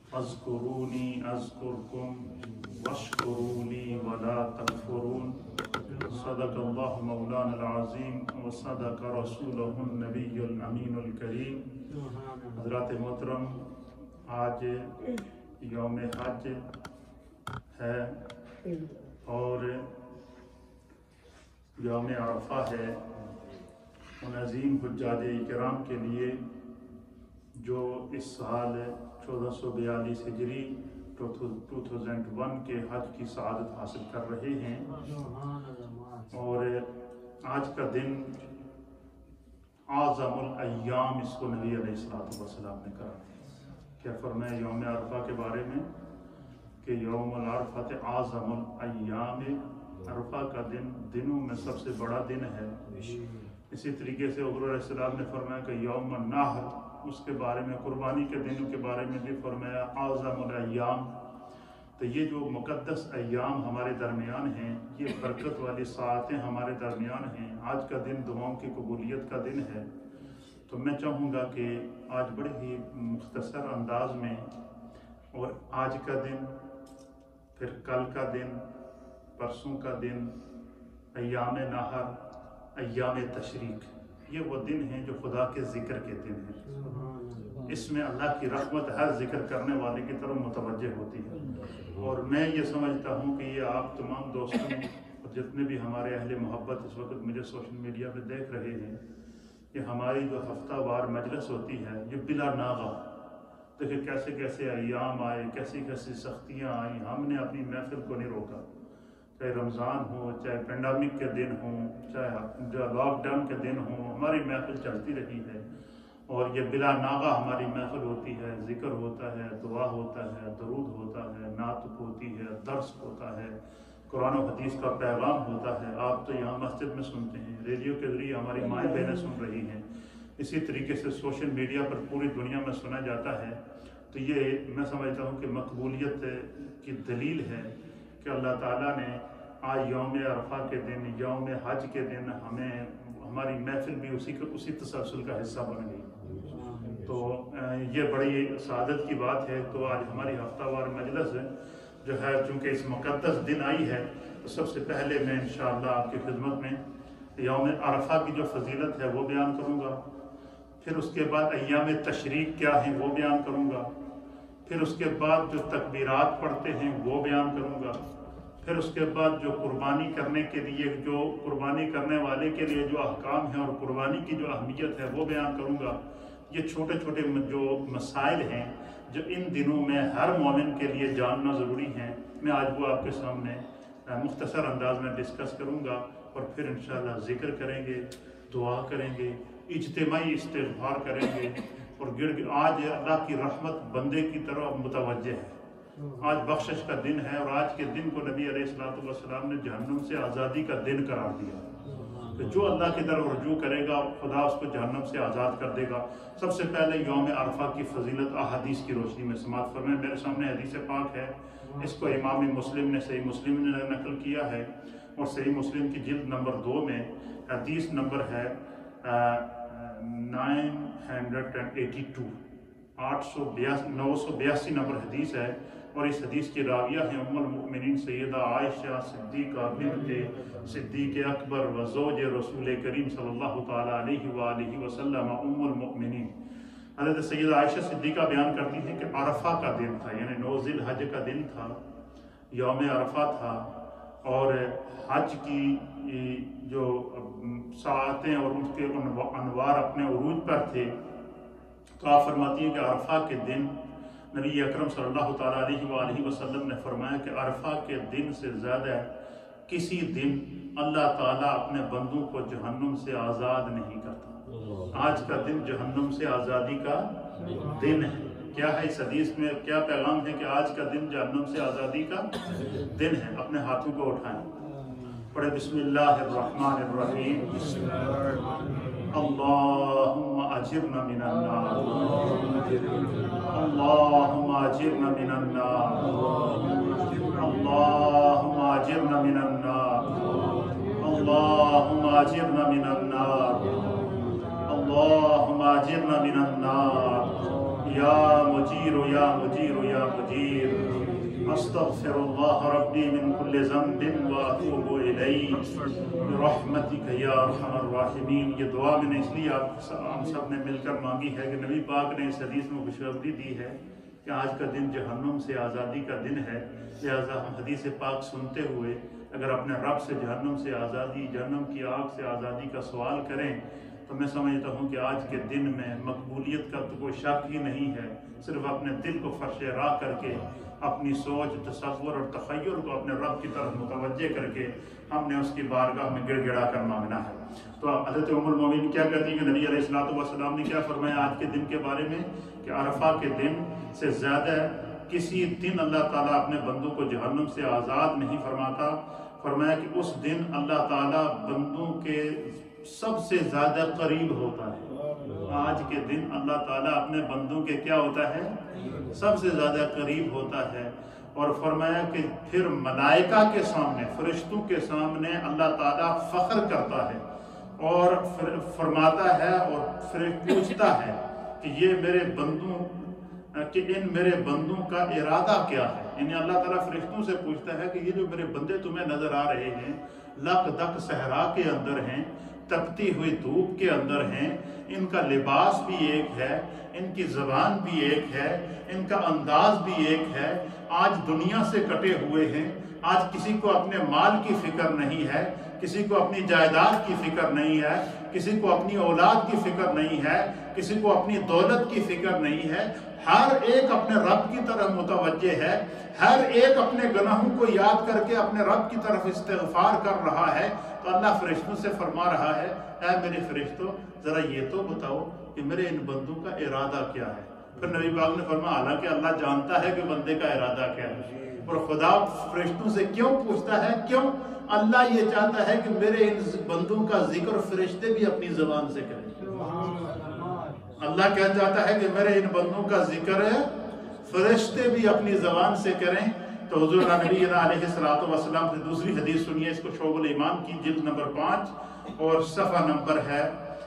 اذکرونی اذکرکم واشکروا لی ولا تکفرون صدق اللہ مولانا العظیم وصدق رسولہ النبی الامین الکریم۔ حضرات محترم، آج یوم حج ہے اور یوم عرفہ ہے۔ ان عظیم حجاج کرام کے لیے جو اس سال 1442 ہجری 2001 کے حج کی سعادت حاصل کر رہے ہیں، اور آج کا دن اعظم الایام اس کو نبی علیہ السلام نے کہا۔ کیا فرمایا یوم عرفہ کے بارے میں کہ یوم العرفہ اعظم الایام، عرفہ کا دن دنوں میں سب سے بڑا دن ہے۔ اسی طریقے سے حضور علیہ السلام نے فرمایا کہ یوم النحر، اس کے بارے میں قربانی کے دنوں کے بارے میں بھی فرمایا اعظم الایام۔ تو یہ جو مقدس ایام ہمارے درمیان ہیں، یہ برکت والی ساعتیں ہمارے درمیان ہیں۔ آج کا دن دعاؤں کی قبولیت کا دن ہے، تو میں چاہوں گا کہ آج بڑے ہی مختصر انداز میں، اور آج کا دن، پھر کل کا دن، پرسوں کا دن، ایام نحر، ایام تشریق، یہ وہ دن ہیں جو خدا کے ذکر کے دن ہیں۔ اس میں اللہ کی رحمت ہر ذکر کرنے والے کی طرف متوجہ ہوتی ہے، اور میں یہ سمجھتا ہوں کہ یہ آپ تمام دوستوں جتنے بھی ہمارے اہل محبت اس وقت مجھے سوشل میڈیا پہ دیکھ رہے ہیں، کہ ہماری جو ہفتہ وار مجلس ہوتی ہے یہ بلا ناغہ، دیکھیں کیسے کیسے ایام آئے، کیسی کیسی سختیاں آئیں، ہم نے اپنی محفل کو نہیں روکا، چاہے رمضان ہو، چاہے پینڈیمک کے دن ہوں، چاہے لاک ڈاؤن کے دن ہوں، ہماری محفل چلتی رہی ہے، اور یہ بلا ناغہ ہماری محفل ہوتی ہے، ذکر ہوتا ہے، دعا ہوتا ہے، درود ہوتا ہے، نعت ہوتی ہے، درس ہوتا ہے، قرآن و حدیث کا پیغام ہوتا ہے۔ آپ تو یہاں مسجد میں سنتے ہیں، ریڈیو کے ذریعے ہماری مائیں بہنیں سن رہی ہیں، اسی طریقے سے سوشل میڈیا پر پوری دنیا میں سنا جاتا ہے۔ تو یہ میں سمجھتا ہوں کہ مقبولیت کی دلیل ہے کہ اللہ تعالیٰ نے آج یوم عرفہ کے دن، یوم حج کے دن ہمیں، ہماری محفل بھی اسی تسلسل کا حصہ بن گئی، تو یہ بڑی سعادت کی بات ہے۔ تو آج ہماری ہفتہ وار مجلس جو ہے، چونکہ اس مقدس دن آئی ہے، تو سب سے پہلے میں انشاءاللہ آپ کی خدمت میں یوم عرفہ کی جو فضیلت ہے وہ بیان کروں گا، پھر اس کے بعد ایام تشریق کیا ہیں وہ بیان کروں گا، پھر اس کے بعد جو تکبیرات پڑھتے ہیں وہ بیان کروں گا، پھر اس کے بعد جو قربانی کرنے کے لیے، جو قربانی کرنے والے کے لیے جو احکام ہیں اور قربانی کی جو اہمیت ہے وہ بیان کروں گا۔ یہ چھوٹے چھوٹے جو مسائل ہیں جو ان دنوں میں ہر مومن کے لیے جاننا ضروری ہیں، میں آج وہ آپ کے سامنے مختصر انداز میں ڈسکس کروں گا، اور پھر انشاءاللہ ذکر کریں گے، دعا کریں گے، اجتماعی استغفار کریں گے، اور آج اللہ کی رحمت بندے کی طرف متوجہ ہے۔ آج بخشش کا دن ہے، اور آج کے دن کو نبی علیہ السلام نے جہنم سے آزادی کا دن قرار دیا، کہ جو اللہ کی طرف رجوع کرے گا خدا اس کو جہنم سے آزاد کر دے گا۔ سب سے پہلے یوم عرفہ کی فضیلت احادیث کی روشنی میں سماعت فرمائیں۔ میرے سامنے حدیث پاک ہے، اس کو امام مسلم نے صحیح مسلم نے نقل کیا ہے، اور صحیح مسلم کی جلد نمبر 2 میں حدیث نمبر ہے 982 نمبر حدیث ہے، اور اس حدیث کی راویہ ہیں ام المؤمنین سیدہ عائشہ صدیقہ بنت صدیق اکبر و زوج رسول کریم صلی اللہ تعالیٰ علیہ وآلہ وسلم ام المؤمنین۔ حضرت سیدہ عائشہ صدیقہ بیان کرتی ہیں کہ عرفہ کا دن تھا، یعنی 9 ذی الحج کا دن تھا، یوم عرفہ تھا، اور حج کی جو ساعتیں اور اس کے انوار اپنے عروج پر تھے، تو آپ فرماتی ہیں کہ عرفہ کے دن نبی اکرم صلی اللہ تعالیٰ علیہ وآلہ وسلم نے فرمایا کہ عرفہ کے دن سے زیادہ کسی دن اللہ تعالیٰ اپنے بندوں کو جہنم سے آزاد نہیں کرتا۔ آج کا دن جہنم سے آزادی کا دن ہے۔ کیا ہے اس حدیث میں، کیا پیغام ہے کہ آج کا دن جہنم سے آزادی کا دن ہے؟ اپنے ہاتھوں کو اٹھائیں، پڑھے بسم اللہ الرحمن الرحیم۔ اللہم اجرنا من النار، اللہم اجرنا من النار، اللہم اجرنا من النار، اللہم اجرنا من النار، اللہم اجرنا من النار۔ یا مجیر یا مجیر یا مجیر استغفر اللہ ربی من کل ذنب واتوب الیہ برحمتک یا ارحم الراحمین۔ یہ دعا میں نے اس لیے ہم سب نے مل کر مانگی ہے کہ نبی پاک نے اس حدیث میں خوشخبری دی ہے کہ آج کا دن جہنم سے آزادی کا دن ہے، لہذا ہم حدیث پاک سنتے ہوئے اگر اپنے رب سے جہنم سے آزادی، جہنم کی آگ سے آزادی کا سوال کریں تو میں سمجھتا ہوں کہ آج کے دن میں مقبولیت کا تو کوئی شک ہی نہیں ہے۔ صرف اپنے دل کو فرش راہ کر کے، اپنی سوچ، تصور اور تخیل کو اپنے رب کی طرف متوجہ کر کے ہم نے اس کی بارگاہ میں گڑ گڑا کر مانگنا ہے۔ تو حضرت ام المومنین کیا کہتی ہیں کہ نبی علیہ السلام نے کیا فرمایا آج کے دن کے بارے میں کہ عرفہ کے دن سے زیادہ کسی دن اللہ تعالیٰ اپنے بندوں کو جہنم سے آزاد نہیں فرماتا۔ فرمایا کہ اس دن اللہ تعالیٰ بندوں کے سب سے زیادہ قریب ہوتا ہے۔ آج کے دن اللہ تعالیٰ اپنے بندوں کے کیا ہوتا ہے؟ سب سے زیادہ قریب ہوتا ہے۔ اور فرمایا کہ پھر ملائکہ کے سامنے، فرشتوں کے سامنے اللہ تعالیٰ فخر کرتا ہے اور فرماتا ہے اور پھر پوچھتا ہے کہ یہ میرے بندوں، کہ ان میرے بندوں کا ارادہ کیا ہے۔ یعنی اللہ تعالیٰ فرشتوں سے پوچھتا ہے کہ یہ جو میرے بندے تمہیں نظر آ رہے ہیں، لک دک صحرا کے اندر ہیں، تپتی ہوئی دھوپ کے اندر ہیں، ان کا لباس بھی ایک ہے، ان کی زبان بھی ایک ہے، ان کا انداز بھی ایک ہے، آج دنیا سے کٹے ہوئے ہیں، آج کسی کو اپنے مال کی فکر نہیں ہے، کسی کو اپنی جائیداد کی فکر نہیں ہے، کسی کو اپنی اولاد کی فکر نہیں ہے، کسی کو اپنی دولت کی فکر نہیں ہے، ہر ایک اپنے رب کی طرف متوجہ ہے، ہر ایک اپنے گناہوں کو یاد کر کے اپنے رب کی طرف استغفار کر رہا ہے۔ تو اللہ فرشتوں سے فرما رہا ہے، اے میرے فرشتوں ذرا یہ تو بتاؤ کہ میرے ان بندوں کا ارادہ کیا ہے۔ پھر نبی پاک نے فرمایا حالانکہ اللہ جانتا ہے کہ بندے کا ارادہ کیا ہے، اور خدا فرشتوں سے کیوں پوچھتا ہے؟ کیوں؟ اللہ یہ چاہتا ہے کہ میرے ان بندوں کا ذکر فرشتے بھی اپنی زبان سے کریں۔ اللہ کیا چاہتا ہے کہ میرے ان بندوں کا ذکر فرشتے بھی اپنی زبان سے کریں۔ تو حضور نبی علیہ السلام سے دوسری حدیث سنیے، اس کو شعب الایمان کی جلد نمبر 5 اور صفحہ نمبر ہے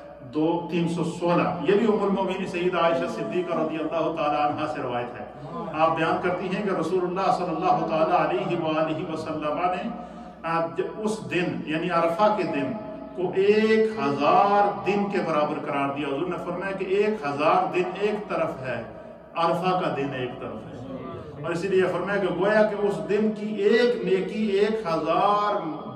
316۔ یہ بھی ام المومنین سیدہ عائشہ صدیقہ رضی اللہ تعالی عنہا سے روایت ہے۔ آپ بیان کرتی ہیں کہ رسول اللہ صلی اللہ تعالی علیہ وآلہ وسلم نے اس دن یعنی عرفہ کے دن کو 1000 دن کے برابر قرار دیا۔ حضور نے فرمایا کہ 1000 دن ایک طرف ہے، عرفہ کا دن ایک طرف ہے، اور اسی لیے فرمایا کہ گویا کہ اس دن کی ایک نیکی 1000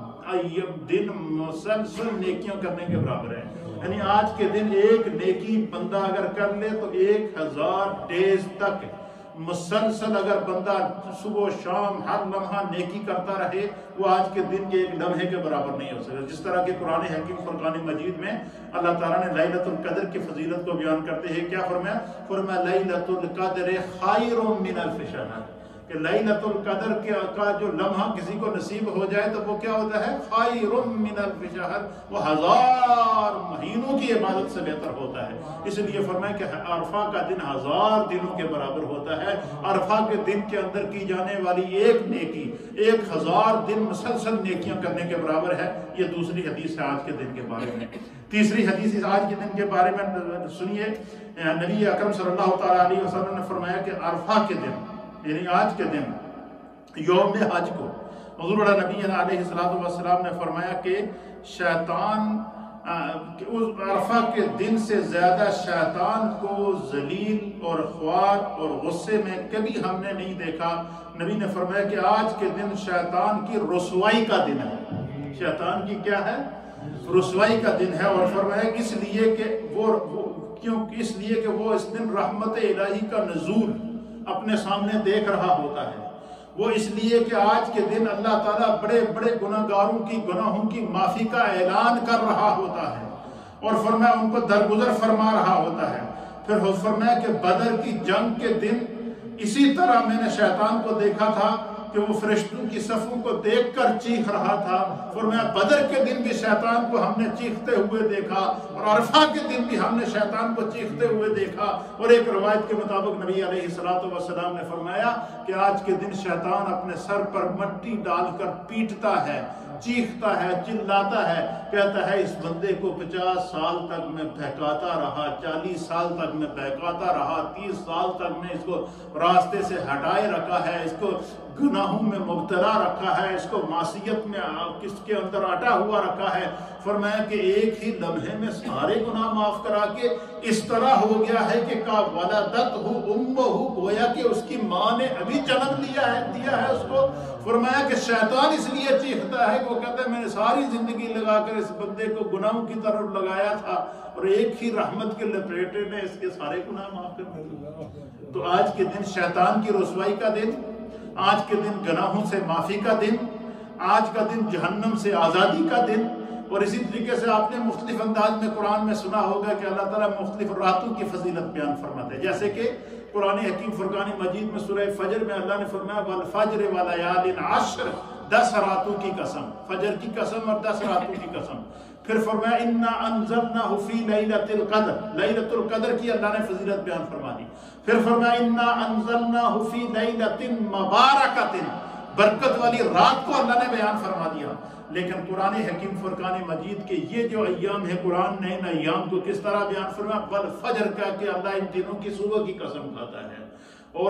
دن مسلسل نیکیاں کرنے کے برابر ہے۔ یعنی آج کے دن ایک نیکی بندہ اگر کر لے تو 1000 ڈیز تک مسلسل اگر بندہ صبح و شام ہر لمحہ نیکی کرتا رہے، وہ آج کے دن کے ایک لمحے کے برابر نہیں ہو سکتا۔ جس طرح کہ قرآن حکیم فرقان مجید میں اللہ تعالیٰ نے لیلۃ القدر کی فضیلت کو بیان کرتے ہیں کیا فرمایا؟ فرمایا لیلۃ القدر خیر من الف شہر، کہ لیلۃ القدر کا جو لمحہ کسی کو نصیب ہو جائے تو وہ کیا ہوتا ہے؟ خیر من الف شہر، وہ 1000 مہینوں کی عبادت سے بہتر ہوتا ہے۔ اس لیے فرمایا کہ عرفہ کا دن 1000 دنوں کے برابر ہوتا ہے۔ عرفہ کے دن کے اندر کی جانے والی ایک نیکی 1000 دن مسلسل نیکیاں کرنے کے برابر ہے۔ یہ دوسری حدیث ہے آج کے دن کے بارے میں۔ تیسری حدیث آج کے دن کے بارے میں سنیے، نبی اکرم صلی اللہ تعالیٰ علیہ وسلم نے فرمایا کہ عرفہ کے دن یعنی آج کے دن یوم حج کو حضور نبی علیہ السلام نے فرمایا کہ شیطان اس عرفہ کے دن سے زیادہ شیطان کو ذلیل اور خوار اور غصے میں کبھی ہم نے نہیں دیکھا۔ نبی نے فرمایا کہ آج کے دن شیطان کی رسوائی کا دن ہے۔ شیطان کی کیا ہے؟ رسوائی کا دن ہے۔ اور فرمایا اس لیے کہ وہ اس دن رحمت الہی کا نزول اپنے سامنے دیکھ رہا ہوتا ہے۔ وہ اس لیے کہ آج کے دن اللہ تعالیٰ بڑے بڑے گناہگاروں کی گناہوں کی معافی کا اعلان کر رہا ہوتا ہے، اور فرمایا ان کو درگزر فرما رہا ہوتا ہے۔ پھر فرمایا کہ بدر کی جنگ کے دن اسی طرح میں نے شیطان کو دیکھا تھا کہ وہ فرشتوں کی صفوں کو دیکھ کر چیخ رہا تھا۔ فرمایا بدر کے دن بھی شیطان کو ہم نے چیختے ہوئے دیکھا، اور عرفہ کے دن بھی ہم نے شیطان کو چیختے ہوئے دیکھا۔ اور ایک روایت کے مطابق نبی علیہ السلام نے فرمایا کہ آج کے دن شیطان اپنے سر پر مٹی ڈال کر پیٹتا ہے چیختا ہے، چلاتا ہے، کہتا ہے اس بندے کو 50 سال تک میں بہکاتا رہا، 40 سال تک میں بہکاتا رہا، 30 سال تک میں اس کو راستے سے ہٹائے رکھا ہے، اس کو گناہوں میں مبتلا رکھا ہے، اس کو معصیت میں کس کے اندر اٹا ہوا رکھا ہے۔ فرمایا کہ ایک ہی لمحے میں سارے گناہ معاف کرا کے اس طرح ہو گیا ہے کہ کا ولدتہ امہ، گویا کہ اس کی ماں نے ابھی جنم دیا ہے اس کو۔ فرمایا کہ شیطان اس لیے چیختا ہے کہ وہ کہتا ہے میں نے ساری زندگی لگا کر اس بندے کو گناہوں کی طرف لگایا تھا اور ایک ہی رحمت کے لپیٹے میں اس کے سارے گناہ معاف کر دیے۔ تو آج کے دن شیطان کی رسوائی کا دن، آج کے دن گناہوں سے معافی کا دن، آج کا دن جہنم سے آزادی کا دن۔ اور اسی طریقے سے آپ نے مختلف انداز میں قرآن میں سنا ہوگا کہ اللہ تعالیٰ مختلف راتوں کی فضیلت بیان فرماتے ہیں، جیسے کہ قرآن حکیم فرقان مجید میں سورہ فجر میں اللہ نے فرمایا والفجر ولیال عشر، 10 راتوں کی قسم، فجر کی قسم اور 10 راتوں کی قسم۔ پھر فرمایا انا انزلناہ فی لیلۃ القدر، لیلۃ القدر کی اللہ نے فضیلت بیان فرما دی۔ پھر فرمایا انا انزلناہ فی لیلۃ مبارکۃ، برکت والی رات کو اللہ نے بیان فرما دیا۔ لیکن قرآن حکیم فرقان مجید کے یہ جو ایام ہے، قرآن نے ان ایام کو کس طرح بیان فرمایا؟ والفجر کا کہ اللہ ان دنوں کی صبح کی قسم کھاتا ہے، اور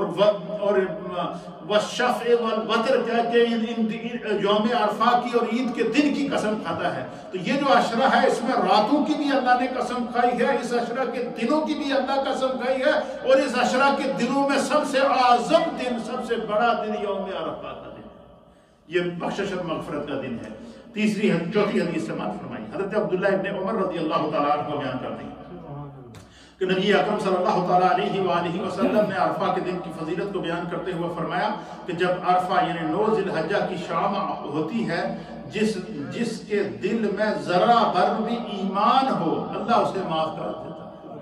والشفع والوتر کا کہ یوم عرفہ کی اور عید کے دن کی قسم کھاتا ہے۔ تو یہ جو عشرہ ہے اس میں راتوں کی بھی اللہ نے قسم کھائی ہے، اس عشرہ کے دنوں کی بھی اللہ قسم کھائی ہے، اور اس عشرہ کے دنوں میں سب سے اعظم دن، سب سے بڑا دن یوم عرفہ کا دن ہے، یہ بخشش اور مغفرت کا دن ہے۔ چوتھی حدیث سماعت فرمائی، حضرت عبداللہ ابن عمر رضی اللہ تعالیٰ عنہ کو بیان کرتے ہیں کہ نبی اکرم صلی اللہ تعالیٰ علیہ وآلہ وسلم نے عرفہ کے دن کی فضیلت کو بیان کرتے ہوئے فرمایا کہ جب عرفہ یعنی 9 ذی الحجہ کی شام ہوتی ہے، جس کے دل میں ذرہ بھر بھی ایمان ہو اللہ اسے معاف کر دیتا ہے۔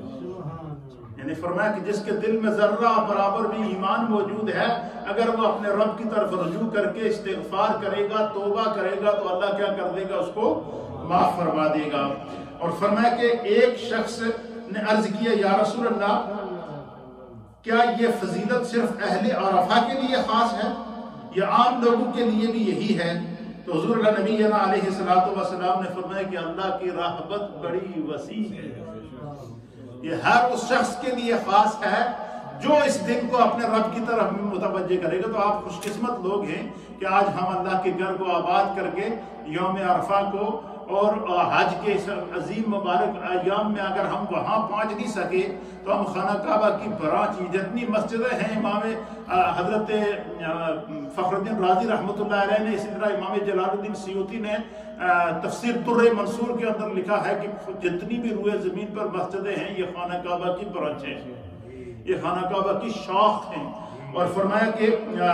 یعنی فرمایا کہ جس کے دل میں ذرہ برابر بھی ایمان موجود ہے، اگر وہ اپنے رب کی طرف رجوع کر کے استغفار کرے گا، توبہ کرے گا، تو اللہ کیا کر دے گا؟ اس کو معاف فرما دے گا۔ اور فرمایا کہ ایک شخص نے عرض کیا یا رسول اللہ، کیا یہ فضیلت صرف اہل عرفہ کے لیے خاص ہے یا عام لوگوں کے لیے بھی یہی ہے؟ تو حضور اللہ نبی علیہ السلام نے فرمایا کہ اللہ کی رحمت بڑی وسیع ہے، یہ ہر اس شخص کے لیے خاص ہے جو اس دن کو اپنے رب کی طرف متوجہ کرے گا۔ تو آپ خوش قسمت لوگ ہیں کہ آج ہم اللہ کے گھر کو آباد کر کے یوم عرفہ کو اور حج کے اس عظیم مبارک ایام میں اگر ہم وہاں پہنچ نہیں سکے تو ہم خانہ کعبہ کی برانچ جتنی مسجدیں ہیں، امام حضرت فخر الدین رازی رحمۃ اللہ علیہ نے، اسی طرح امام جلال الدین سیوطی نے تفسیر در منصور کے اندر لکھا ہے کہ جتنی بھی روئے زمین پر مسجدیں ہیں یہ خانہ کعبہ کی برانچ ہیں، یہ خانہ کعبہ کی شاخ ہیں۔ اور فرمایا کہ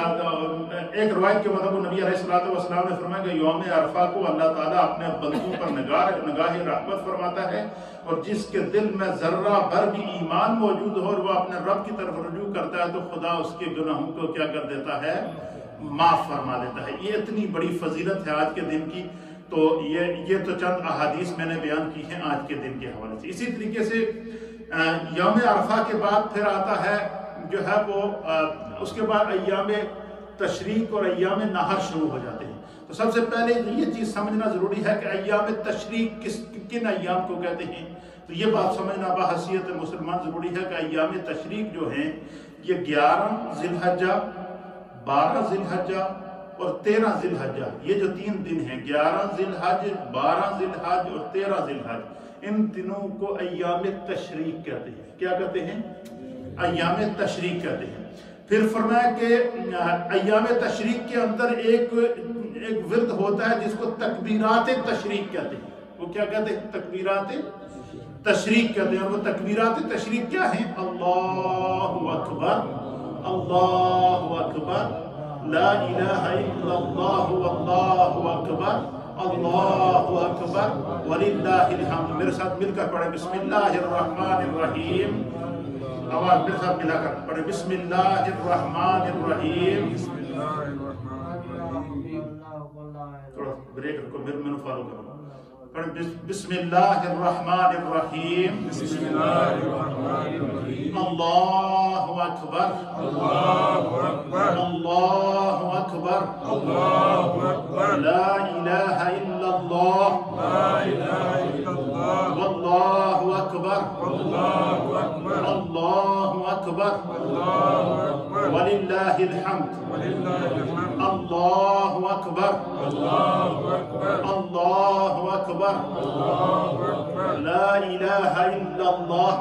ایک روایت کے مطابق نبی علیہ السلام نے فرمایا کہ یوم عرفہ کو اللہ تعالیٰ اپنے بندوں پر نگاہ رحمت فرماتا ہے، اور جس کے دل میں ذرہ بھر بھی ایمان موجود ہو اور وہ اپنے رب کی طرف رجوع کرتا ہے تو خدا اس کے گناہوں کو کیا کر دیتا ہے؟ معاف فرما دیتا ہے۔ یہ اتنی بڑی فضیلت ہے آج کے دن کی۔ تو یہ تو چند احادیث میں نے بیان کی ہیں آج کے دن کے حوالے سے۔ اسی طریقے سے یوم عرفہ کے بعد پھر آتا ہے جو ہے وہ اس کے بعد ایام تشریق اور ایام نحر شروع ہو جاتے ہیں۔ تو سب سے پہلے یہ چیز سمجھنا ضروری ہے کہ ایام تشریق کن ایام کو کہتے ہیں، تو یہ بات سمجھنا بحیثیت مسلمان ضروری ہے کہ ایام تشریق جو ہیں یہ 11 ذی الحجہ، 12 ذی الحجہ اور 13 ذی الحجہ، یہ جو 3 دن ہیں 11 ذی الحج، 12 ذی الحج اور 13 ذی الحج، ان دنوں کو ایام تشریق کہتے ہیں۔ کیا کہتے ہیں؟ ایام تشریق کہتے ہیں۔ پھر فرمایا کہ ایام تشریق کے اندر ایک ورد ہوتا ہے جس کو تکبیرات تشریق کہتے ہیں۔ وہ کیا کہتے ہیں؟ تکبیرات تشریق کہتے ہیں۔ اور وہ تکبیرات تشریق کیا ہیں؟ اللہ اکبر، اللہ اکبر، لا الہ الا اللہ واللہ اکبر، اللہ اکبر وللہ الحمد۔ میرے ساتھ مل کر پڑھیں بسم اللہ الرحمن الرحیم، آواز میرے ساتھ ملا کر پڑھیں بسم اللہ الرحمن الرحیم۔ تھوڑا بریک رکھو، میں فالو کرو، پڑھیں بسم اللہ الرحمن الرحیم، بسم اللہ الرحمن الرحیم، اللہ اکبر، اللہ اکبر، اللہ اکبر، اللہ اکبر، لا الہ वलिल्लाहिल हम्द। अल्लाहु अकबर, अल्लाहु अकबर, ला इलाहा इल्लल्लाह,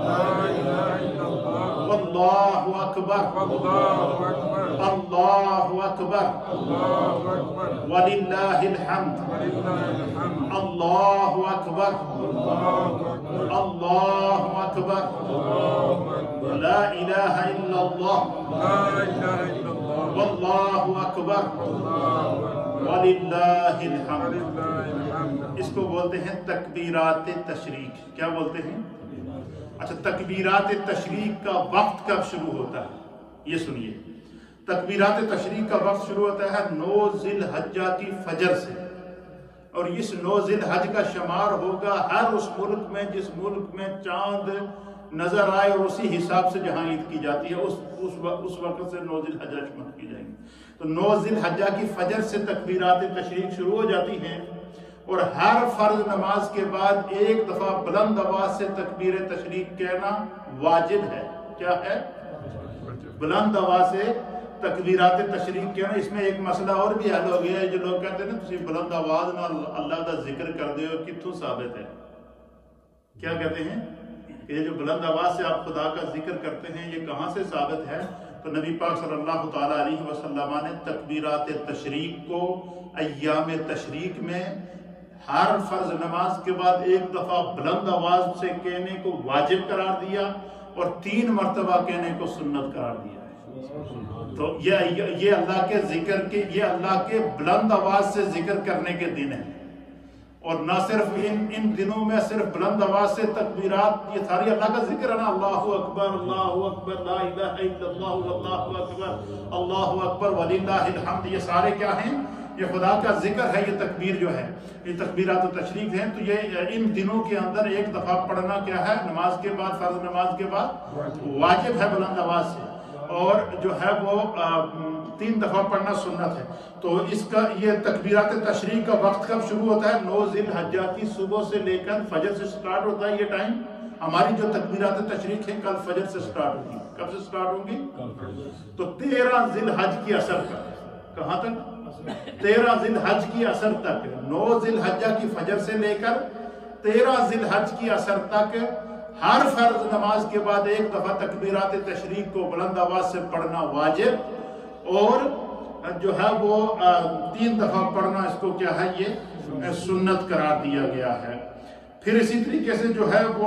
वल्लाहु अकबर, अल्लाहु अकबर, वलिल्लाहिल हम्द। अल्लाहु अकबर, अल्लाहु अकबर, ला इलाहा इल्लल्लाह, वल्लाहु अकबर, वलिल्लाहिल हम्द। इसको बोलते हैं तकबीरात तशरीक। क्या बोलते हैं? अच्छा, तकबीरात तशरीक का वक्त कब शुरू होता है ये सुनिए। तकबीरात तशरीक का वक्त शुरू होता है 9 ज़िलहज्जा की फजर से, और इस 9 ज़िलहज का शुमार होगा हर उस मुल्क में जिस मुल्क में चांद नजर आए, और उसी हिसाब से जहां ईद की जाती है उस वक्त से 9 ज़िलहज्जा शुमार की जाएंगी। तो 9 ज़िलहज्जा की फजर से तकबीरात तशरीक शुरू हो जाती हैं, और हर फर्ज नमाज के बाद एक दफा बुलंद आवाज से तकबीर तशरीक कहना वाजिब है। क्या है? बुलंद आवाज से तकबीरात तशरीक कहना। इसमें एक मसला और भी हल हो गया है। जो लोग कहते हैं ना तुम बुलंद आवाज ना अल्लाह का जिक्र कर दे, कित्थों साबित है? क्या कहते हैं कि ये जो बुलंद आवाज से आप खुदा का जिक्र करते हैं ये कहां से साबित है? तो नबी पाक सल्लल्लाहु ताला अलैहि वसल्लम ने तकबीरात तशरीक को अय्याम तशरीक में हर फर्ज नमाज के बाद एक दफा बुलंद आवाज से कहने को वाजिब करार दिया, और 3 मरतबा कहने को सुन्नत करार दिया है। तो ये अल्लाह के जिक्र के, ये अल्लाह के बुलंद आवाज से जिक्र करने के दिन है। और ना सिर्फ इन दिनों में सिर्फ बुलंद आवाज से तकबीरात, ये सारी अल्लाह का जिक्र है ना। अल्लाहु अकबर, अल्लाहु अकबर, ला इलाहा इल्लल्लाह, अल्लाहु अकबर, अल्लाहु अकबर, वलिल्लाहिल हम्द। ये सारे क्या हैं? ये खुदा का जिक्र है। ये तकबीर जो है ये तकबीरात तशरीक हैं। तो ये इन दिनों के अंदर एक दफा पढ़ना क्या है? नमाज के बाद, फर्ज नमाज के बाद वाजिब है बुलंद आवाज से, और जो है वो 3 दफा पढ़ना सुन्नत है। तो इसका ये तकबीरात तशरीक का वक्त कब शुरू होता है? 9 ज़िलहज्जा की सुबह से लेकर फजर से स्टार्ट होता है ये टाइम। हमारी जो तकबीरात तशरीक है कल फजर से स्टार्ट होगी। कब से स्टार्ट होंगी? तो 13 ज़िलहज की असर तक। कहां तक? 13 ज़िलहज की असर तक। 9 ज़िलहज्जा की फजर से लेकर 13 ज़िलहज की असर तक हर फर्ज नमाज के बाद एक दफा तकबीरात तशरीक को बुलंद आवाज से पढ़ना वाजिब, और जो है वो 3 दफा पढ़ना इसको क्या है? ये सुन्नत करार दिया गया है। फिर इसी तरीके से जो है वो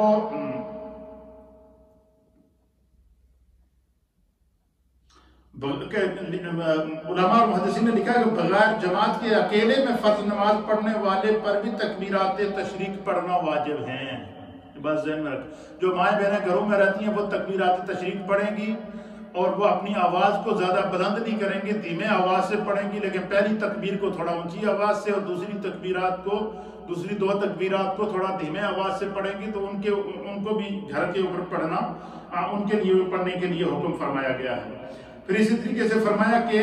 उलमा और मुहद्दिसीन ने लिखा है कि बगैर जमात के अकेले में फर्ज नमाज पढ़ने वाले पर भी तकबीरात तशरीक पढ़ना वाजिब है। बस ज़हन में रख। जो माएँ बहनें घरों में रहती हैं वो तकबीरात तशरीक पढ़ेंगी, और वो अपनी आवाज़ को ज़्यादा बुलंद नहीं करेंगी, धीमे आवाज़ से पढ़ेंगी, लेकिन पहली तकबीर को थोड़ा ऊंची आवाज़ से और दूसरी 2 तकबीरात को थोड़ा धीमे आवाज़ से पढ़ेंगी। तो उनको भी घर के ऊपर पढ़ना, उनके लिए पढ़ने के लिए हुक्म फरमाया गया है। फिर इसी तरीके से फरमाया कि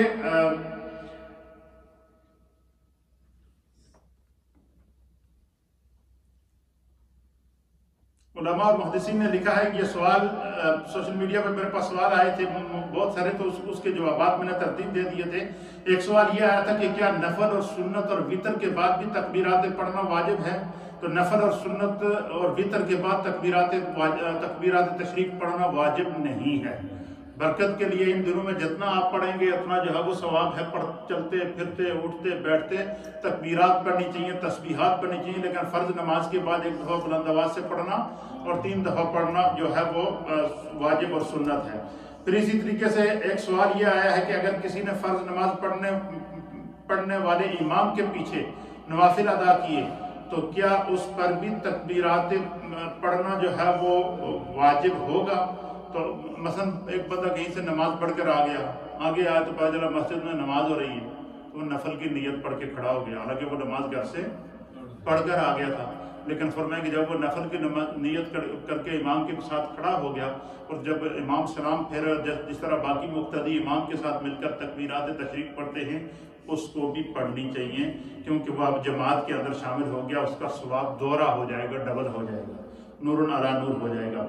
उलमा और मुहद्दिसीन ने लिखा है कि ये सवाल सोशल मीडिया पर मेरे पास सवाल आए थे बहुत सारे, तो उसके जवाबात मैंने तरतीब दे दिए थे। एक सवाल ये आया था कि क्या नफल और सुन्नत और वितर के बाद भी तकबीरात पढ़ना वाजिब है? तो नफल और सुन्नत और वितर के बाद तकबीरात तशरीक पढ़ना वाजिब नहीं है। बरकत के लिए इन दिनों में जितना आप पढ़ेंगे उतना जो है वो सवाब है। चलते फिरते उठते बैठते तकबीरात पढ़नी चाहिए, तस्बीहात पढ़नी चाहिए, लेकिन फ़र्ज नमाज के बाद 1 दफ़ा बुलंद आवाज़ से पढ़ना और 3 दफ़ा पढ़ना जो है वो वाजिब और सुन्नत है। फिर इसी तरीके से एक सवाल ये आया है कि अगर किसी ने फ़र्ज नमाज पढ़ने वाले इमाम के पीछे नवाफिल अदा किए तो क्या उस पर भी तकबीरात पढ़ना जो है वो वाजिब होगा? तो मसलन एक बंदा कहीं से नमाज पढ़कर आगे आया तो पता चला मस्जिद में नमाज हो रही है, तो वो नफल की नियत पढ़ के खड़ा हो गया, हालांकि वो नमाज घर से पढ़कर आ गया था। लेकिन फरमाया कि जब वो नफल की नियत करके इमाम के साथ खड़ा हो गया और जब इमाम सलाम फेर जिस तरह बाकी मुक्तदी इमाम के साथ मिलकर तकबीरात तशरीक पढ़ते हैं उसको भी पढ़नी चाहिए, क्योंकि वह अब जमात के अंदर शामिल हो गया, उसका सवाब दोहरा हो जाएगा, डबल हो जाएगा, नूरुन अला नूर हो जाएगा।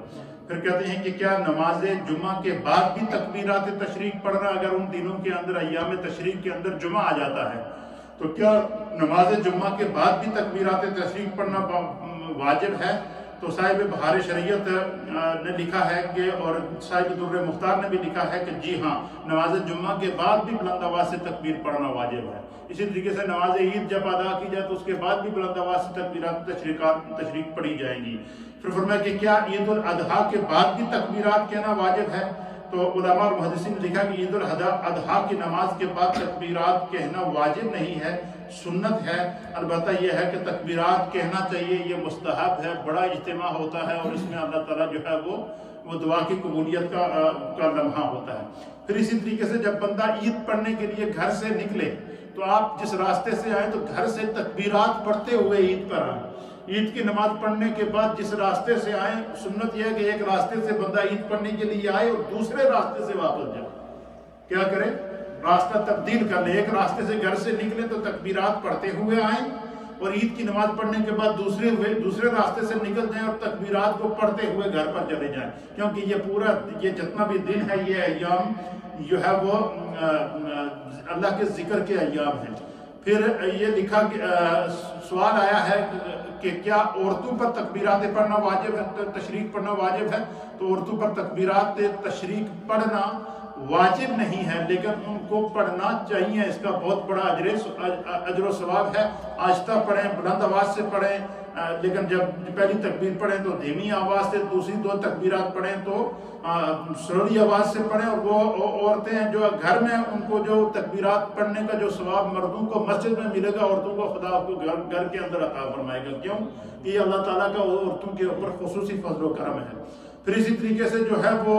پھر کہتے ہیں کہ کیا نماز جمعہ کے بعد بھی تکبیرات تشریق پڑھنا، اگر ان دنوں کے اندر ایام تشریق کے اندر جمعہ آ جاتا ہے تو کیا نماز جمعہ کے بعد بھی تکبیرات تشریق پڑھنا واجب ہے؟ تو صاحب بہار شریعت نے لکھا ہے کہ، اور صاحب در مختار نے بھی لکھا ہے کہ جی ہاں، نماز جمعہ کے بعد بھی بلند آواز سے تکبیر پڑھنا واجب ہے۔ اسی طریقے سے نماز عید جب ادا کی جائے تو اس کے بعد بھی بلند آواز سے تکبیرات تشریق پڑھی جائیں گی۔ پھر فرمایا کہ کیا عید الاضحیٰ کے بعد بھی تکبیرات کہنا واجب ہے؟ تو علماء اور محدثین نے لکھا کہ عید الاضحیٰ کی نماز کے بعد تکبیرات کہنا واجب نہیں ہے، سنت ہے۔ البتہ یہ ہے کہ تکبیرات کہنا چاہیے، یہ مستحب ہے، بڑا اجتماع ہوتا ہے اور اس میں اللہ تعالیٰ جو ہے وہ دعا کی قبولیت کا لمحہ ہوتا ہے۔ پھر اسی طریقے سے جب بندہ عید پڑھنے کے لیے گھر سے نکلے تو آپ جس راستے سے آئیں تو گھر سے تکبیرات پڑھتے ہوئے عید پر آئیں۔ عید کی نماز پڑھنے کے بعد جس راستے سے آئیں، سنت یہ ہے کہ ایک راستے سے بندہ عید پڑھنے کے لیے آئے اور دوسرے راستے سے واپس جائے۔ کیا کرے؟ راستہ تبدیل کر لے، ایک راستے سے گھر سے نکلے تو تکبیرات پڑھتے ہوئے آئیں اور عید کی نماز پڑھنے کے بعد دوسرے راستے سے نکل جائیں اور تکبیرات کو پڑھتے ہوئے گھر پر چلے جائیں، کیونکہ یہ جتنا بھی دن ہے، یہ ایام جو ہے وہ اللہ کے ذکر کے ایام ہیں۔ پھر یہ لکھا کہ سوال آیا ہے کہ کیا عورتوں پر تکبیرات پڑھنا واجب ہے، تشریق پڑھنا واجب ہے؟ تو عورتوں پر تکبیرات تشریق پڑھنا واجب نہیں ہے، لیکن ان کو پڑھنا چاہیے، اس کا بہت بڑا اجر و ثواب ہے۔ آہستہ پڑھیں، بلند آواز سے پڑھیں، لیکن جب پہلی تکبیر پڑھیں تو دھیمی آواز سے، دوسری دو تکبیرات پڑھیں تو سرولی آواز سے پڑھیں۔ اور وہ عورتیں جو گھر میں، ان کو جو تکبیرات پڑھنے کا جو ثواب مردوں کو مسجد میں ملے گا، عورتوں کو خدا کو گھر کے اندر عطا فرمائے گا۔ کیوں؟ یہ اللہ تعالیٰ کا عورتوں کے اوپر خصوصی فضل و کرم ہے۔ پھر اسی طریقے سے جو ہے وہ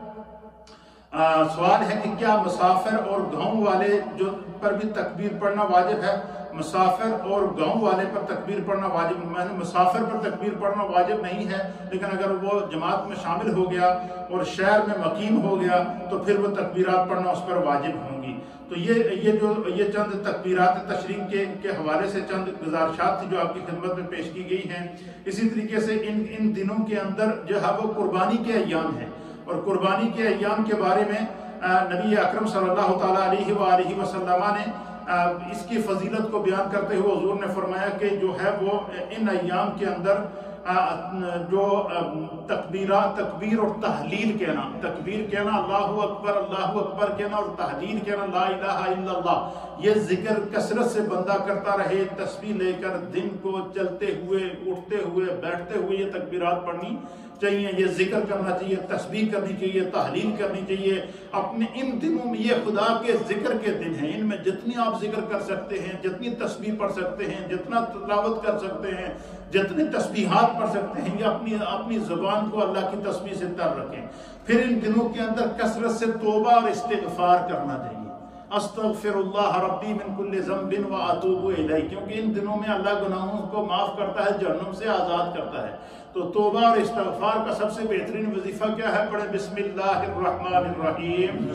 سوال ہے کہ کیا مسافر اور گاؤں والے جو پر بھی تکبیر پڑھنا واجب ہے؟ مسافر اور گاؤں والے پر تکبیر پڑھنا واجب، میں نے مسافر پر تکبیر پڑھنا واجب نہیں ہے، لیکن اگر وہ جماعت میں شامل ہو گیا اور شہر میں مقیم ہو گیا تو پھر وہ تکبیرات پڑھنا اس پر واجب ہوں گی۔ تو یہ چند تکبیرات تشریق کے حوالے سے چند گزارشات تھی جو آپ کی خدمت میں پیش کی گئی ہیں۔ اسی طریقے سے ان دنوں کے اندر جو ہے وہ قربانی کے ایام ہیں، اور قربانی کے ایام کے بارے میں نبی اکرم صلی اللہ تعالیٰ علیہ وآلہ وسلم نے اس کی فضیلت کو بیان کرتے ہوئے حضور نے فرمایا کہ جو ہے وہ ان ایام کے اندر جو تکبیر اور تحلیل کہنا، تکبیر کہنا اللہ اکبر کہنا اور تحلیل کہنا لا الہ الا اللہ، یہ ذکر کثرت سے بندہ کرتا رہے، تسبیح لے کر دن کو چلتے ہوئے، اٹھتے ہوئے، بیٹھتے ہوئے یہ تکبیرات پڑھنی چاہیے، یہ ذکر کرنا چاہیے، تسبیح کرنی چاہیے، تحلیل کرنی چاہیے۔ اپنے ان دنوں میں، یہ خدا کے ذکر کے دن ہیں، ان میں جتنی آپ ذکر کر سکتے ہیں، جتنی تسبیح پڑھ سکتے ہیں، جتنا تلاوت کر سکتے ہیں، جتنی تسبیحات پڑھ سکتے ہیں، یہ اپنی زبان کو اللہ کی تسبیح سے تر رکھیں۔ پھر ان دنوں کے اندر کثرت سے توبہ اور استغفار کرنا چاہیے۔ استغفر اللہ ربی من کل ذنب واتوب الیہ، کیونکہ ان دنوں میں اللہ گناہوں کو معاف کرتا ہے، جہنم سے آزاد کرتا ہے۔ تو توبہ اور استغفار کا سب سے بہترین وظیفہ کیا ہے؟ پڑھیں بسم اللہ الرحمن الرحیم،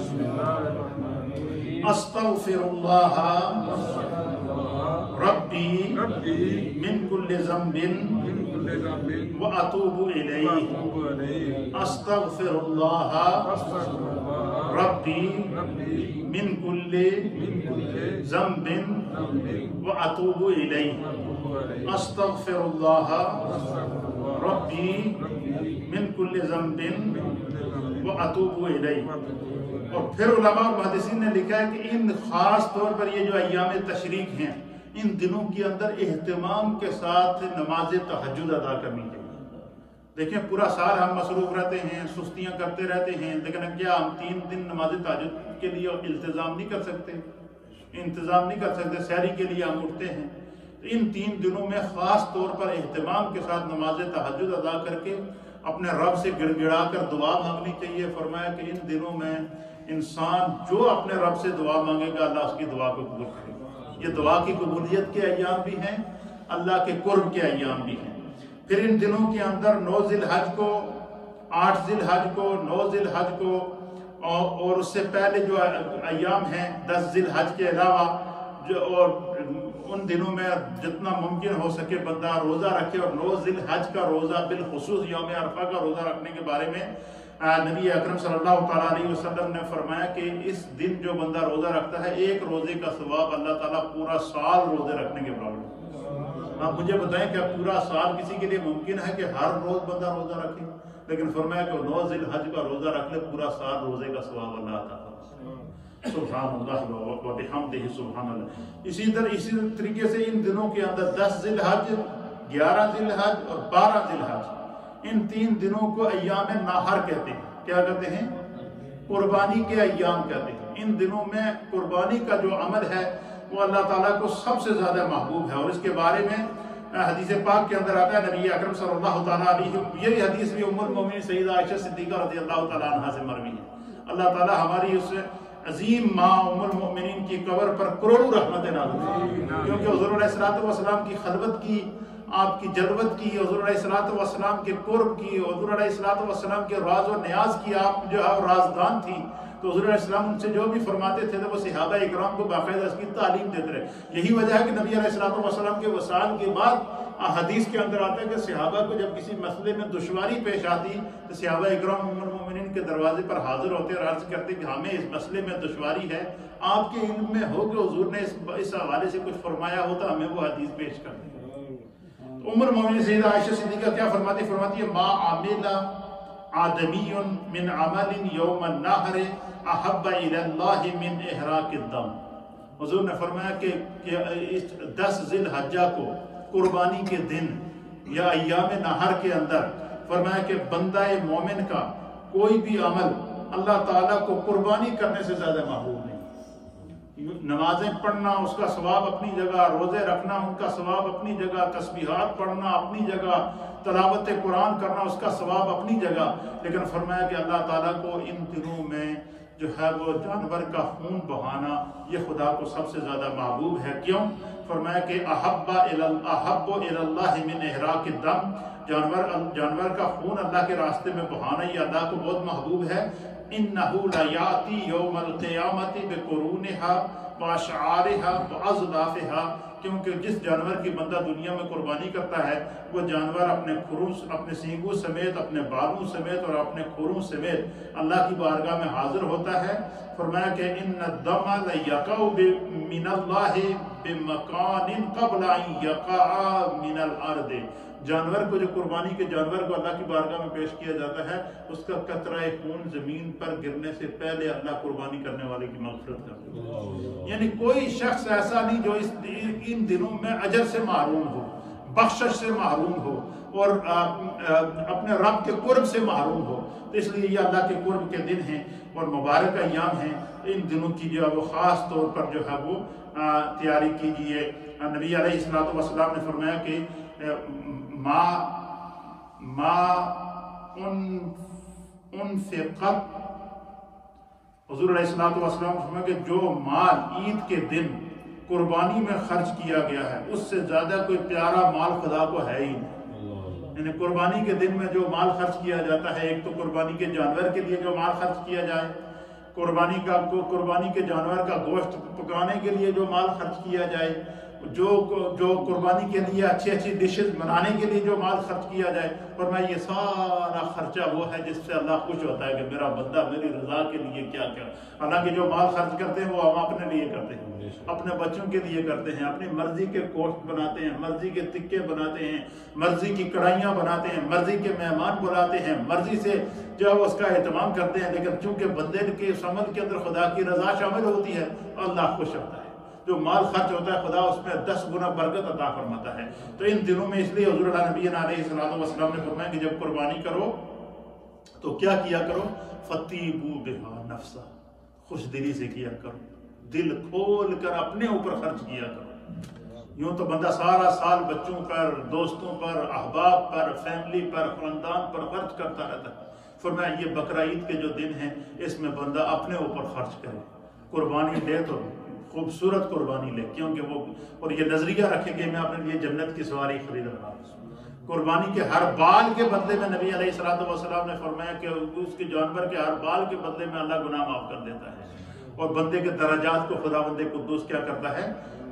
استغفر اللہ ربی من کل ذنب واتوب الیہ، استغفر اللہ ربی من کل ذنب واتوب الیہ، استغفر اللہ ربی من کل ذنب واتوب الیہ۔ اور پھر علماء اور محدثین نے لکھا ہے کہ ان خاص طور پر یہ جو ایام تشریق ہیں، ان دنوں کے اندر اہتمام کے ساتھ نماز تہجد ادا کرنی چاہیے۔ دیکھیں پورا سال ہم مصروف رہتے ہیں، سستیاں کرتے رہتے ہیں، لیکن کیا ہم 3 دن نماز تہجد کے لیے التزام نہیں کر سکتے؟ سحری کے لیے ہم اٹھتے ہیں۔ ان 3 دنوں میں خاص طور پر اہتمام کے ساتھ نماز تہجد ادا کر کے اپنے رب سے گڑ گڑا کر دعا مانگنی چاہیے۔ فرمایا کہ ان دنوں میں انسان جو اپنے رب سے دعا مانگے گا، اللہ اس کی دعا کو قبول کرے گا۔ یہ دعا کی قبولیت کے ایام بھی ہیں، اللہ کے قرب کے ایام بھی ہیں۔ پھر ان دنوں کے اندر 9 ذی الحج کو، 8 ذی الحج کو، 9 ذی الحج کو اور اس سے پہلے جو ایام ہیں 10 ذی الحج کے علاوہ، اور ان دنوں میں جتنا ممکن ہو سکے بندہ روزہ رکھے، اور 9 ذی الحج کا روزہ بالخصوص یوم عرفہ کا روزہ رکھنے کے بارے میں نبی اکرم صلی اللہ تعالیٰ علیہ وسلم نے فرمایا کہ اس دن جو بندہ روزہ رکھتا ہے ایک روزے کا ثواب اللہ تعالیٰ پورا سال روزے رکھنے کے برابر۔ آپ مجھے بتائیں کیا پورا سال کسی کے لیے ممکن ہے کہ ہر روز بندہ روزہ رکھے؟ لیکن فرمایا کہ 9 ذی الحج کا روزہ رکھ لے، پورا سال روزے کا ثواب اللہ عطا کرے۔ سبحان اللہ و بحمدہ سبحان اللہ۔ اسی طریقے سے ان دنوں کے اندر 10 ذی الحج، 11 ذی الحج اور 12 ذی الحج، ان 3 دنوں کو ایام ناہر کہتے ہیں۔ کیا کہتے ہیں؟ قربانی کے ایام کہتے ہیں۔ ان دنوں میں قربانی کا جو عمل ہے وہ اللہ تعالیٰ کو سب سے زیادہ محبوب ہے، اور اس کے بارے میں حدیث پاک کے اندر آتا ہے نبی اکرم صلی اللہ تعالیٰ علیہ، یہ حدیث بھی ام المومنین سیدہ عائشہ صدیقہ رضی اللہ تعالیٰ عنہا سے مروی ہے۔ اللہ تعالیٰ ہماری اس عظیم ماں ام المؤمنین کی قبر پر کروڑوں رحمتیں نازل کرے، کیونکہ حضور علیہ السلام کی خلوت کی، آپ کی جلوت کی، حضور علیہ السلام کے قرب کی، حضور علیہ السلام کے راز و نیاز کی آپ جو ہے رازدان تھی، تو حضور علیہ السلام ان سے جو بھی فرماتے تھے تو وہ صحابہ اکرام کو باقاعدہ اس کی تعلیم دیتے رہے۔ یہی وجہ ہے کہ نبی علیہ السلام کے وصال کے بعد حدیث کے اندر آتا ہے کہ صحابہ کو جب کسی مسئلے میں دشواری پیش آتی تو صحابہ اکرام ام المؤمنین کے دروازے پر حاضر ہوتے اور عرض کرتے کہ ہمیں اس مسئلے میں دشواری ہے، آپ کے علم میں ہو کہ حضور نے اس حوالے سے کچھ فرمایا ہو تو ہمیں وہ حدیث پیش کر دیں۔ ام المؤمنین سیدہ عائشہ صدیقہ کیا فرماتی ہے ما عمل آدمی من عمل یوم النحر احب الی اللہ من احراق الدم۔ حضور نے فرمایا کہ اس 10 ذی الحجہ کو قربانی کے دن یا ایام نہر کے اندر فرمایا کہ بندہ مومن کا کوئی بھی عمل اللہ تعالیٰ کو قربانی کرنے سے زیادہ محبوب نہیں۔ نمازیں پڑھنا اس کا ثواب اپنی جگہ، روزے رکھنا ان کا ثواب اپنی جگہ، تسبیحات پڑھنا اپنی جگہ، تلاوت قرآن کرنا اس کا ثواب اپنی جگہ، لیکن فرمایا کہ اللہ تعالیٰ کو ان دنوں میں جو ہے وہ جانور کا خون بہانا یہ خدا کو سب سے زیادہ محبوب ہے۔ کیوں؟ فرمایا کہ احب الی اللہ من احراق الدم، جانور کا خون اللہ کے راستے میں بہانا یہ اللہ کو بہت محبوب ہے۔ انہو لیاتی یوم القیامت بقرونہا واشعارہا واضلافہا، کیونکہ جس جانور کی بندہ دنیا میں قربانی کرتا ہے وہ جانور اپنے سینگوں سمیت، اپنے بالوں سمیت اور اپنے کھروں سمیت اللہ کی بارگاہ میں حاضر ہوتا ہے۔ فرمایا کہ ان الدم لیقع من اللہ بمکان قبل ان یقع من الارض، جانور کو جو قربانی کے جانور کو اللہ کی بارگاہ میں پیش کیا جاتا ہے اس کا قطرہ خون زمین پر گرنے سے پہلے اللہ قربانی کرنے والے کی مغفرت کرتا ہے۔ یعنی کوئی شخص ایسا نہیں جو ان دنوں میں اجر سے محروم ہو، بخشش سے محروم ہو اور اپنے رب کے قرب سے محروم ہو۔ تو اس لیے یہ اللہ کے قرب کے دن ہیں اور مبارک ایام ہیں، ان دنوں کی جو ہے وہ خاص طور پر جو ہے وہ تیاری کیجیے۔ نبی علیہ السلام نے فرمایا کہ انفقت، حضور علیہ السلام نے فرمایا کہ جو مال عید کے دن قربانی میں خرچ کیا گیا ہے اس سے زیادہ کوئی پیارا مال خدا کو ہے ہی نہیں۔ یعنی قربانی کے دن میں جو مال خرچ کیا جاتا ہے، ایک تو قربانی کے جانور کے لیے جو مال خرچ کیا جائے، قربانی کے جانور کا گوشت پکانے کے لیے جو مال خرچ کیا جائے، جو قربانی کے لیے اچھی اچھی ڈشز بنانے کے لیے جو مال خرچ کیا جائے، فرمایا یہ سارا خرچہ وہ ہے جس سے اللہ خوش ہوتا ہے کہ میرا بندہ میری رضا کے لیے کیا کیا۔ حالانکہ جو مال خرچ کرتے ہیں وہ ہم اپنے لیے کرتے ہیں، اپنے بچوں کے لیے کرتے ہیں، اپنی مرضی کے گوشت بناتے ہیں، مرضی کے تکے بناتے ہیں، مرضی کی کڑھائیاں بناتے ہیں، مرضی کے مہمان بلاتے ہیں، مرضی سے جو ہے اس کا اہتمام کرتے ہیں، لیکن چونکہ بندے کے اس عمل کے اندر خدا کی رضا شامل ہوتی ہے اللہ خوش ہوتا ہے۔ جو مال خرچ ہوتا ہے خدا اس میں 10 گنا برکت عطا فرماتا ہے۔ تو ان دنوں میں اس لیے حضور اللہ نبی علیہ السلام نے فرمایا کہ جب قربانی کرو تو کیا کیا کرو؟ فطیبوا بہا نفسا، خوش دلی سے کیا کرو، دل کھول کر اپنے اوپر خرچ کیا کرو۔ یوں تو بندہ سارا سال بچوں پر، دوستوں پر، احباب پر، فیملی پر، خاندان پر خرچ کرتا رہتا ہے۔ فرمایا یہ بقرہ عید کے جو دن ہیں اس میں بندہ اپنے اوپر خرچ کرے، قربانی لے تو خوبصورت قربانی لے، کیونکہ وہ اور یہ نظریہ رکھے کہ میں اپنے لیے جنت کی سواری خرید رہا ہوں۔ قربانی کے ہر بال کے بدلے میں نبی علیہ السلام نے فرمایا کہ اس کے جانور کے ہر بال کے بدلے میں اللہ گناہ معاف کر دیتا ہے، اور بندے کے درجات کو خدا بندے قدوس کیا کرتا ہے؟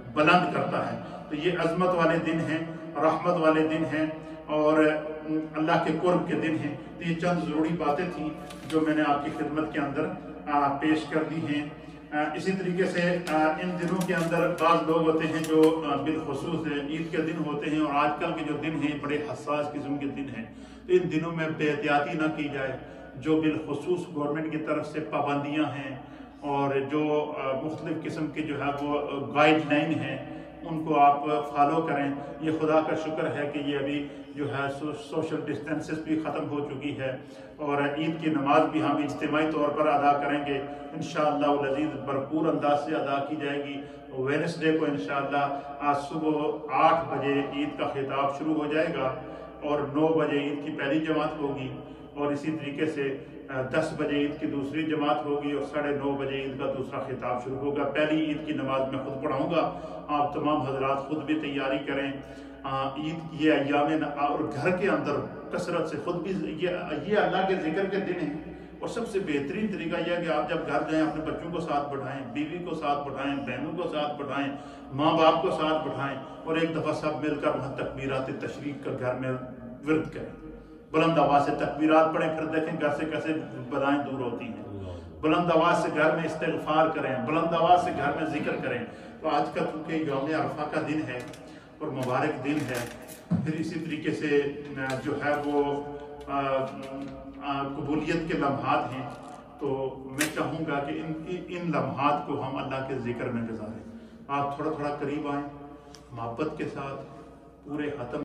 بلند کرتا ہے۔ تو یہ عظمت والے دن ہیں، رحمت والے دن ہیں اور اللہ کے قرب کے دن ہیں۔ تو یہ چند ضروری باتیں تھیں جو میں نے آپ کی خدمت کے اندر پیش کر دی ہیں۔ اسی طریقے سے ان دنوں کے اندر بعض لوگ ہوتے ہیں جو بالخصوص عید کے دن ہوتے ہیں، اور آج کل کے جو دن ہیں بڑے حساس قسم کے دن ہیں، تو ان دنوں میں بے احتیاطی نہ کی جائے۔ جو بالخصوص گورنمنٹ کی طرف سے پابندیاں ہیں اور جو مختلف قسم کے جو ہے وہ گائیڈ لائن ہیں، ان کو آپ فالو کریں۔ یہ خدا کا شکر ہے کہ یہ ابھی جو ہے سوشل ڈسٹینسز بھی ختم ہو چکی ہے، اور عید کی نماز بھی ہم اجتماعی طور پر ادا کریں گے انشاءاللہ العزیز، بھرپور انداز سے ادا کی جائے گی۔ ویڈنسڈے کو انشاءاللہ آج صبح 8 بجے عید کا خطاب شروع ہو جائے گا، اور 9 بجے عید کی پہلی جماعت ہوگی، اور اسی طریقے سے 10 بجے عید کی دوسری جماعت ہوگی، اور 9:30 بجے عید کا دوسرا خطاب شروع ہوگا۔ پہلی عید کی نماز میں خود پڑھاؤں گا، آپ تمام حضرات خود بھی تیاری کریں۔ عید یہ ایام اور گھر کے اندر کثرت سے خود بھی یہ اللہ کے ذکر کے دن ہیں، اور سب سے بہترین طریقہ یہ ہے کہ آپ جب گھر جائیں اپنے بچوں کو ساتھ بٹھائیں، بیوی کو ساتھ بٹھائیں، بہنوں کو ساتھ بٹھائیں، ماں باپ کو ساتھ بٹھائیں، اور ایک دفعہ سب مل کر وہاں تکبیرات تشریق کا گھر میں ورد کریں۔ بلند آواز سے تکبیرات پڑھیں، پھر دیکھیں گھر سے کیسے بلائیں دور ہوتی ہیں۔ بلند آواز سے گھر میں استغفار کریں، بلند آواز سے گھر میں ذکر کریں۔ تو آج کا چونکہ یوم عرفہ کا دن ہے اور مبارک دن ہے، پھر اسی طریقے سے جو ہے وہ قبولیت کے لمحات ہیں، تو میں چاہوں گا کہ ان لمحات کو ہم اللہ کے ذکر میں گزاریں۔ آپ تھوڑا تھوڑا قریب آئیں، محبت کے ساتھ پورے ختم